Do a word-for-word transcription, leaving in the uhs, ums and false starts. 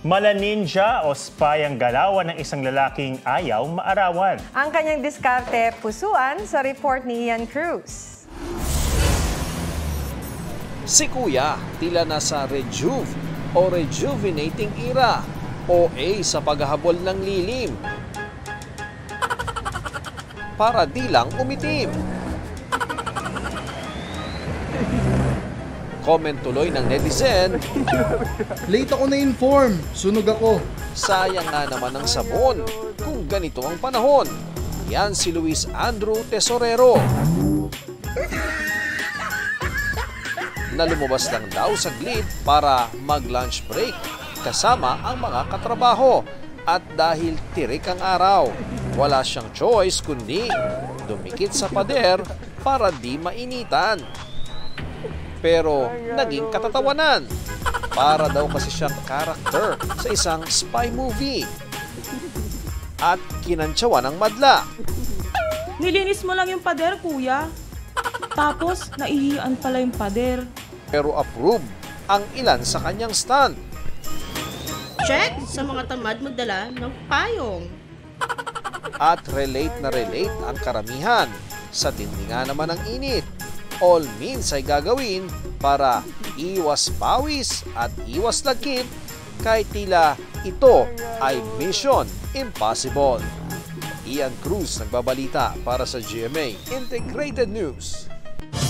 Mala ninja o spy ang galawan ng isang lalaking ayaw maarawan. Ang kanyang diskarte, pusuan sa report ni Ian Cruz. Si Kuya tila nasa rejuve o rejuvenating era o A sa paghahabol ng lilim. Para di lang umitim. Comment tuloy ng netizen, Late ako na-inform, sunog ako. sayang nga naman ang sabon kung ganito ang panahon. Yan si Luis Andrew Tesorero. Na lumabas lang daw saglit para mag-lunch break kasama ang mga katrabaho. At dahil tirik ang araw, wala siyang choice kundi dumikit sa pader para di mainitan. Pero naging katatawanan. Para daw kasi siyang karakter sa isang spy movie. At kinantsawan ng madla. Nilinis mo lang yung pader, kuya. Tapos, naihian pala yung pader. Pero approve ang ilan sa kanyang stunt. Check sa mga tamad magdala ng payong. At relate na relate ang karamihan sa tindi nga naman ng init. All means ay gagawin para iwas pawis at iwas lagkit kahit tila ito ay mission impossible. Ian Cruz nagbabalita para sa G M A Integrated News.